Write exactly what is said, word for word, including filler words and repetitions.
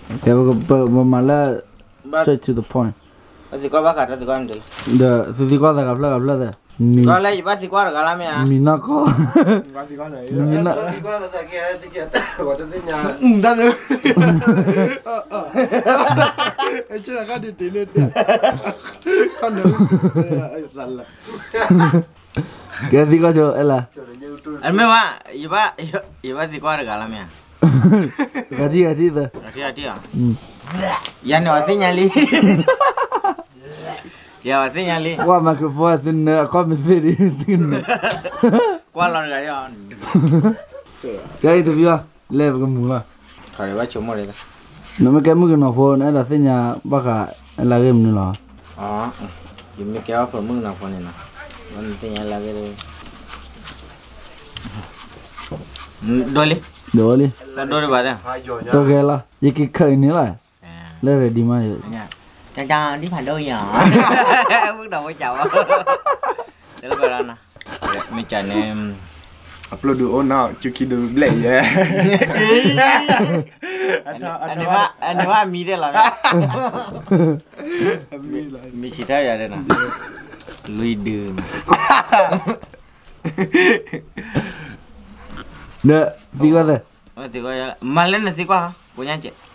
Okay, we mala straight to the point. Basi kwa baka tatu kwa ndele. The sisi kwa kabla kabla the. Kwa lai basi kwa galame ya. Mina ko. Basi kwa na. Mina. Basi kwa na kia kia. Watazenya. Ndano. Oh oh. Echira kadi tinete. Kana ai sala. Kaya siko jo ela. Almewa iba iba si kwa galame ya. Kati kati the. Ati ati ya. Yani wasinyali. Ya wasinyali. Kwa makifua sin kwa misiri sin. Kwa lor ga ya. Kaya itu biwa leve kemula. Kare ba chomo le. No me kemu kena phone ada senya baka la game ni la. Ah. Yumi ke apa mung na phone na. Man tinya lagi le. Dole. Dole. Dole ba da. To kela. Yiki khai ni la. Le ready ma yo. Chào chào đi phải đâu nhở? Bước đầu mới chào. Để coi đó nè. Mình chờ em upload được on nào chưa khi được lệ vậy. Anh hoa anh hoa mi đây là. Mi chỉ thấy vậy đây nè. Lui đường. Nè, đi qua đây. Ờ thì coi mà lên là gì qua hả? Của nhà chị.